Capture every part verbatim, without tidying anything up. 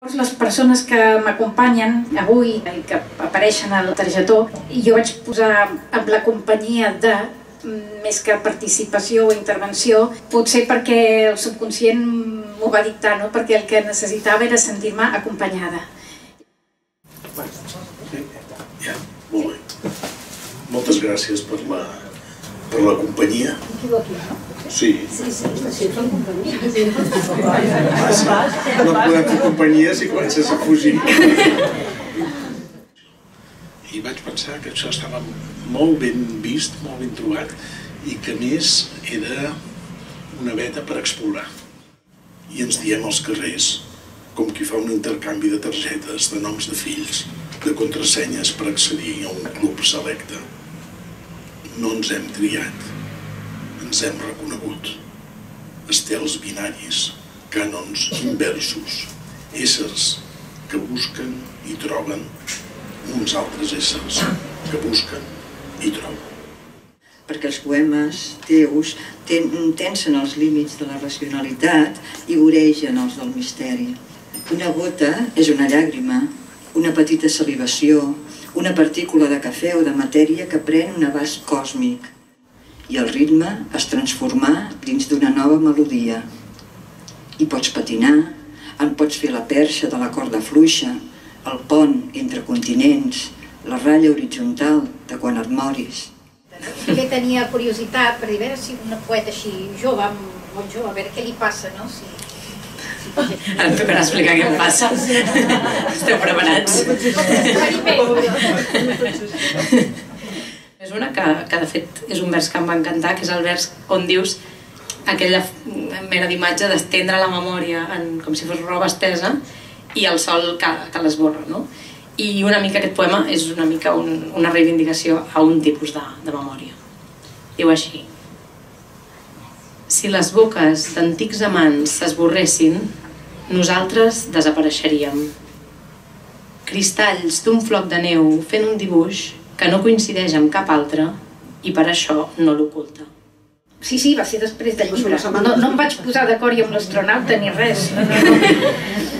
Les persones que m'acompanyen avui i que apareixen al targetó, jo vaig posar amb la companyia de, més que participació o intervenció, potser perquè el subconscient m'ho va dictar, no? Perquè el que necessitava era sentir-me acompanyada. Sí, ja, molt bé. Moltes gràcies per la, per la companyia. Sí. Sí, sí, sí, són companyia. No podem fer companyia si comences a fugir. I vaig pensar que això estava molt ben vist, molt ben trobat, i que a més era una veta per explorar. I ens diem als carrers, com qui fa un intercanvi de targetes, de noms de fills, de contrasenyes per accedir a un club selecte. No ens hem triat. Ens hem reconegut. Estels binaris, cànons inversos, éssers que busquen i troben uns altres éssers que busquen i troben. Perquè els poemes teus tensen els límits de la racionalitat i voregen els del misteri. Una gota és una llàgrima, una petita salivació, una partícula de cafè o de matèria que pren un abast còsmic. I el ritme es transformà dins d'una nova melodia. I pots patinar, en pots fer la perxa de la corda fluixa, el pont entre continents, la ratlla horitzontal de quan et moris. Sí que tenia curiositat per dir, a veure si una poeta així jove, molt jove, a veure què li passa, no? Si... Ara em tocarà explicar què em passa. Esteu preparats? És una que, que de fet és un vers que em va encantar, que és el vers on dius aquella mena d'imatge d'estendre la memòria en, com si fos roba estesa i el sol que, que l'esborra, no? I una mica aquest poema és una mica un, una reivindicació a un tipus de, de memòria. Diu així: si les boques d'antics amants s'esborressin, nosaltres desapareixeríem. Cristalls d'un floc de neu fent un dibuix que no coincideix amb cap altre i per això no l'oculta. Sí, sí, va ser després del llibre. No, no em vaig posar d'acord jo amb l'astronauta ni res. No, no, no.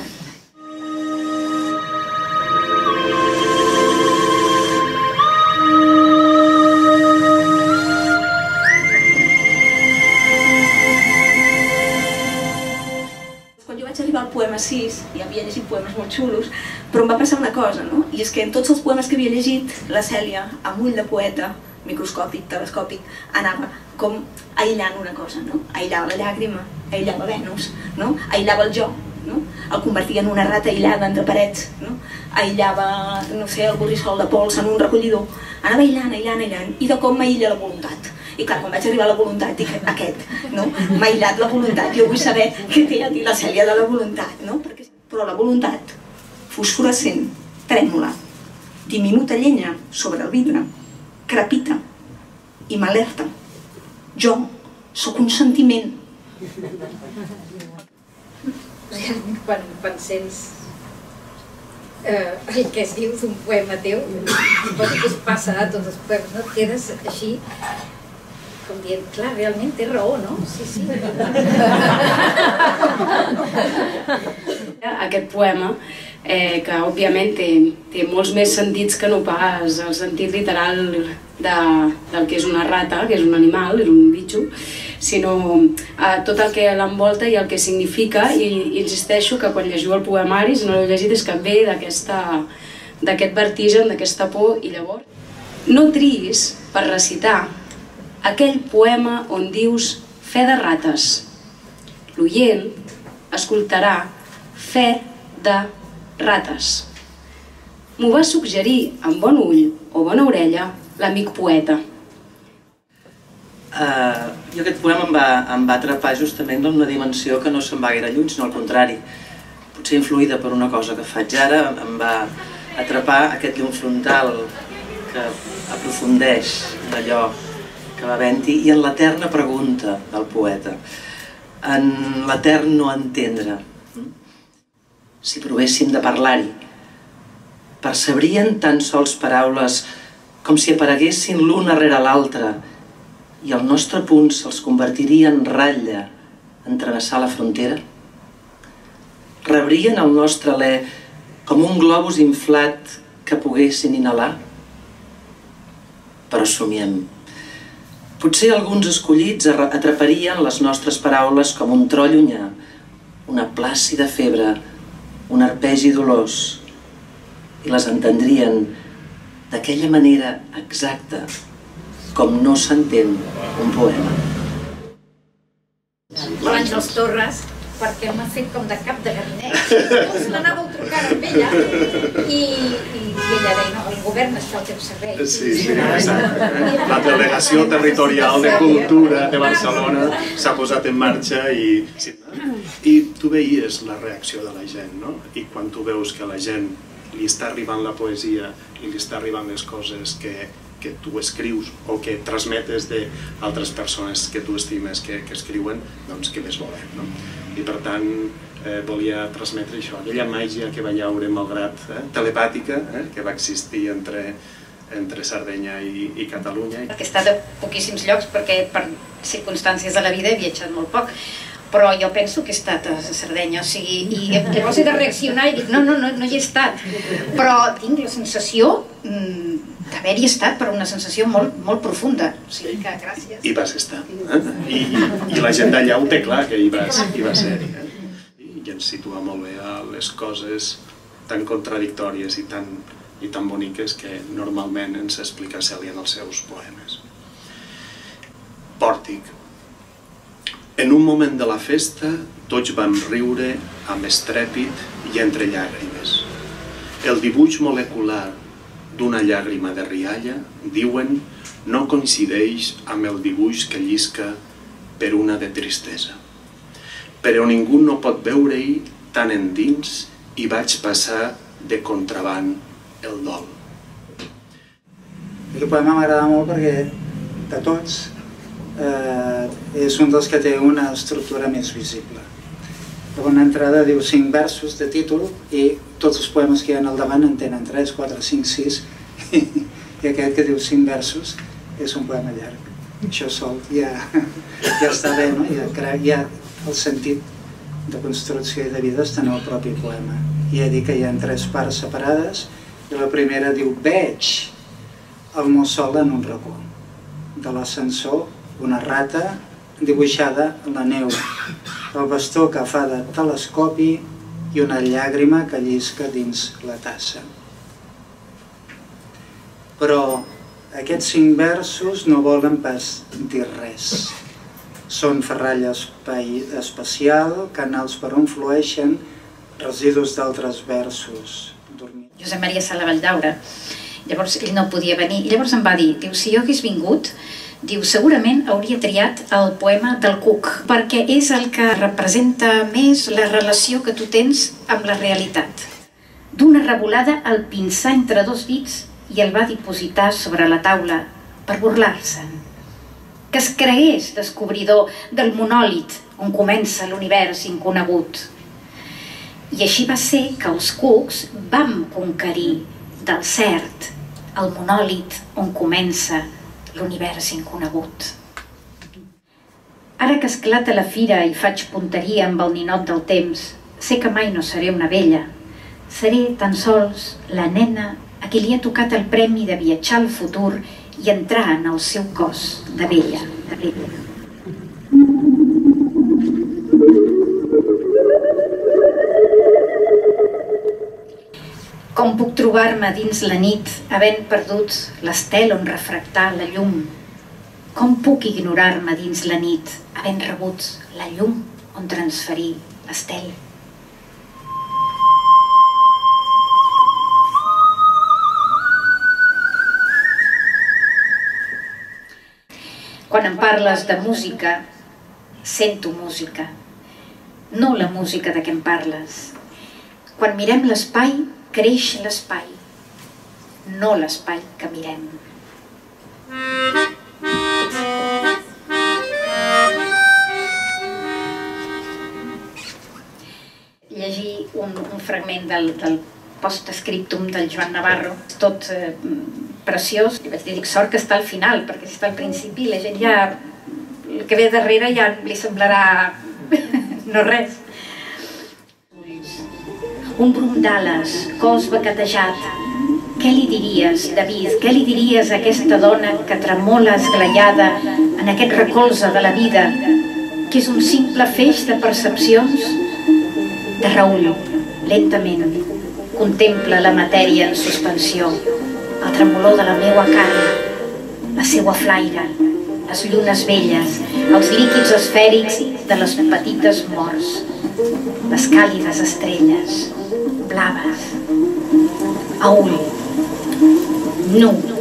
Quan jo vaig arribar al poema sis, ja havia llegit poemes molt xulos, però em va passar una cosa, no? I és que en tots els poemes que havia llegit, la Cèlia, amb ull de poeta, microscòpic, telescòpic, anava com aïllant una cosa, no? Aïllava la llàgrima, aïllava Venus, no? Aïllava el jo, no? El convertia en una rata aïllada entre parets, no? Aïllava, no sé, el borrissol de pols en un recollidor. Anava aïllant, aïllant, aïllant, i de com m'aïlla la voluntat. I clar, quan vaig arribar a la voluntat, dic, aquest, no? M'ha aïllat la voluntat, jo vull saber què té a dir la Cèlia de la voluntat, no? Perquè... Però la voluntat, fosforescent, trèmola, diminuta llenya sobre el vidre, crepita i m'alerta. Jo sóc un sentiment. Quan, quan sents eh, el que es diu d'un poema teu, suposo que es passa a tots els poemes, no? Et quedes així, com dient, clar, realment té raó, no? Sí, sí. Aquest poema, eh, que òbviament té, té molts més sentits que no pas el sentit literal de, del que és una rata, que és un animal, és un bitxo, sinó eh, tot el que l'envolta i el que significa, i insisteixo que quan llegiu el poemari, si no l'heu llegit, és que ve d'aquest vertigen, d'aquesta por, i llavors no triïs per recitar aquell poema on dius fe de rates. L'oient escoltarà fe de rates. M'ho va suggerir amb bon ull o bona orella l'amic poeta. Uh, jo aquest poema em va, em va atrapar justament en una dimensió que no se'n va gaire lluny, sinó al contrari. Potser influïda per una cosa que faig ara, em va atrapar aquest llum frontal que aprofundeix en allò que va havent-hi i en l'eterna pregunta del poeta, en l'etern no entendre. Si provéssim de parlar-hi, percebrien tan sols paraules com si apareguessin l'una rere l'altra i el nostre punt se'ls convertiria en ratlla en travessar la frontera? rebrien el nostre alè com un globus inflat que poguessin inhalar? Però somiem. Potser alguns escollits atraparien les nostres paraules com un tro llunyà, una plàcida febre, un arpegi dolós, i les entendrien d'aquella manera exacta com no s'entén un poema. L'Àngels Torres, perquè m'ha fet com de cap de gabinet. Llavors l'anàveu trucant amb ella i ella deia, no, el govern està al teu servei. Sí, sí, exacte. La delegació territorial de cultura de Barcelona s'ha posat en marxa i... I tu veies la reacció de la gent, no? I quan tu veus que a la gent li està arribant la poesia i li està arribant les coses que que tu escrius o que transmetes d'altres persones que tu estimes que escriuen, doncs què més volem, no? I per tant volia transmetre això, aquella màgia que va llaure malgrat telepàtica que va existir entre Sardenya i Catalunya. He estat a poquíssims llocs perquè per circumstàncies de la vida he viatjat molt poc, però jo penso que he estat a Sardenya, o sigui, i llavors he de reaccionar i dic, no, no, no hi he estat, però tinc la sensació d'haver-hi estat, per una sensació molt profunda, o sigui que gràcies. I vas estar, i la gent d'allà ho té clar que hi vas ser-hi, i ens situa molt bé a les coses tan contradictòries i tan boniques que normalment ens explica Cèlia en els seus poemes. Pòrtic. En un moment de la festa, tots vam riure amb estrèpit i entre llàgrimes. El dibuix molecular d'una llàgrima de rialla, diuen, no coincideix amb el dibuix que llisca per una de tristesa. Però ningú no pot veure-hi tan endins i vaig passar de contraband el dol. El poema m'agrada molt perquè, de tots, és un dels que té una estructura més visible. La bona entrada diu cinc versos de títol i tots els poemes que hi ha al davant en tenen tres, quatre, cinc, sis i aquest que diu cinc versos és un poema llarg. Això sol ja està bé, no? Ja el sentit de construcció i de vida està en el propi poema. Ja dic que hi ha tres parts separades i la primera diu veig el mussol en un racó. De l'ascensor, una rata dibuixada en la neu, el bastó que fa de telescopi i una llàgrima que llisca dins la tassa. Però aquests cinc versos no volen pas dir res. Són ferralla espacial, canals per on flueixen residus d'altres versos. Josep Maria Sala Valldaura, llavors ell no podia venir, i llavors em va dir, diu, si jo hagués vingut, diu, segurament hauria triat el poema del Cuc, perquè és el que representa més la relació que tu tens amb la realitat. D'una revolada el pinçà entre dos dits i el va dipositar sobre la taula per burlar-se'n. Que es cregués descobridor del monòlit on comença l'univers inconegut. I així va ser que els Cucs vam conquerir del cert el monòlit on comença l'univers inconegut. Ara que esclata la fira i faig punteria amb el ninot del temps, sé que mai no seré una vella. Seré tan sols la nena a qui li ha tocat el premi de viatjar al futur i entrar en el seu cos de vella. Com puc trobar-me dins la nit, havent perdut l'estel on refractar la llum? Com puc ignorar-me dins la nit, havent rebut la llum on transferir l'estel? Quan em parles de música, sento música, no la música de què em parles. Quan mirem l'espai, creix l'espai, no l'espai que mirem. Llegir un fragment del post-scriptum del Joan Navarro, tot preciós. Li vaig dir, dic, sort que està al final, perquè si està al principi la gent ja, el que ve darrere ja li semblarà no res. un brum d'ales, cos baquetejat. Què li diries, David? Què li diries a aquesta dona que tremola esglaiada en aquest recolze de la vida, que és un simple feix de percepcions? De Raül, lentament, contempla la matèria en suspensió, el tremolor de la meua carn, la seua flaire, les llunes velles, els líquids esfèrics de les petites morts, les càlides estrelles, blaves. A ull, nu,